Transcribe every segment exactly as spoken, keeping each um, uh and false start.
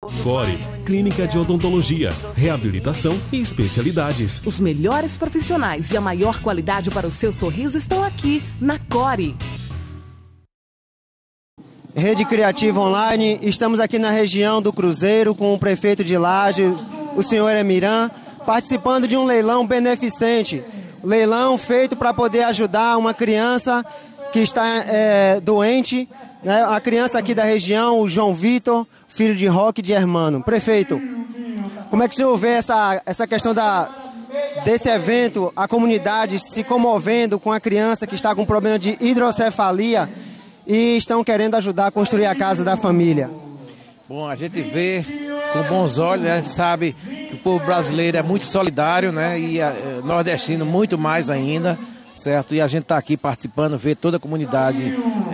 Core, clínica de odontologia, reabilitação e especialidades. Os melhores profissionais e a maior qualidade para o seu sorriso estão aqui, na Core. Rede Criativa Online, estamos aqui na região do Cruzeiro com o prefeito de Lages, o senhor Emirã, participando de um leilão beneficente. Leilão feito para poder ajudar uma criança que está é, doente, né? A criança aqui da região, o João Vitor, filho de Roque de Hermano. Prefeito, como é que o senhor vê essa, essa questão da, desse evento, a comunidade se comovendo com a criança que está com problema de hidrocefalia e estão querendo ajudar a construir a casa da família? Bom, a gente vê com bons olhos, né? A gente sabe que o povo brasileiro é muito solidário, né? E a, nordestino muito mais ainda, certo? E a gente está aqui participando, vê toda a comunidade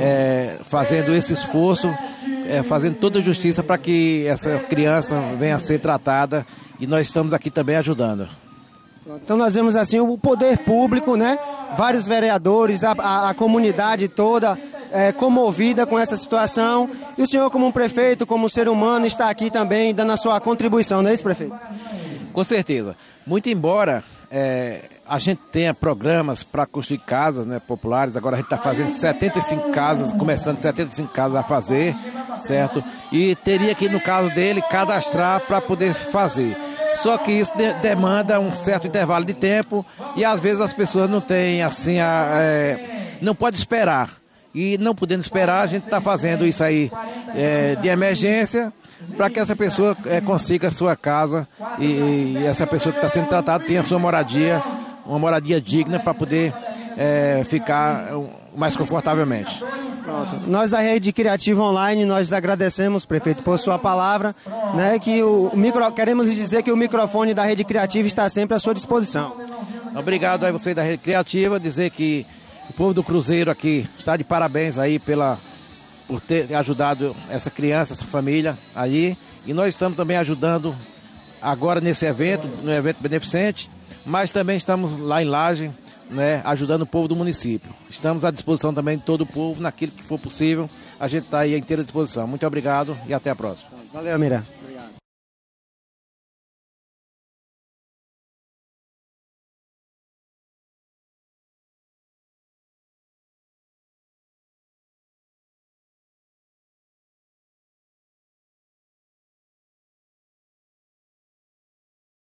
é, fazendo esse esforço, é, fazendo toda a justiça para que essa criança venha a ser tratada, e nós estamos aqui também ajudando. Então nós vemos assim o poder público, né? Vários vereadores, a, a, a comunidade toda é, comovida com essa situação, e o senhor, como um prefeito, como um ser humano, está aqui também dando a sua contribuição, não é isso, prefeito? Com certeza. Muito embora é, a gente tenha programas para construir casas, né, populares, agora a gente está fazendo setenta e cinco casas, começando setenta e cinco casas a fazer, certo? E teria que, no caso dele, cadastrar para poder fazer. Só que isso de, demanda um certo intervalo de tempo, e às vezes as pessoas não têm, assim, a, é, não pode esperar. E não podendo esperar, a gente está fazendo isso aí é, de emergência, para que essa pessoa é, consiga a sua casa e, e essa pessoa que está sendo tratada tenha a sua moradia, uma moradia digna para poder é, ficar mais confortavelmente. Pronto. Nós da Rede Criativa Online, nós agradecemos, prefeito, por sua palavra, né, que o micro, queremos dizer que o microfone da Rede Criativa está sempre à sua disposição. Obrigado a você da Rede Criativa, dizer que o povo do Cruzeiro aqui está de parabéns aí pela, por ter ajudado essa criança, essa família aí, e nós estamos também ajudando agora nesse evento, no evento beneficente, mas também estamos lá em Laje, né, ajudando o povo do município. Estamos à disposição também de todo o povo, naquilo que for possível, a gente está aí à inteira disposição. Muito obrigado e até a próxima. Valeu, Mira.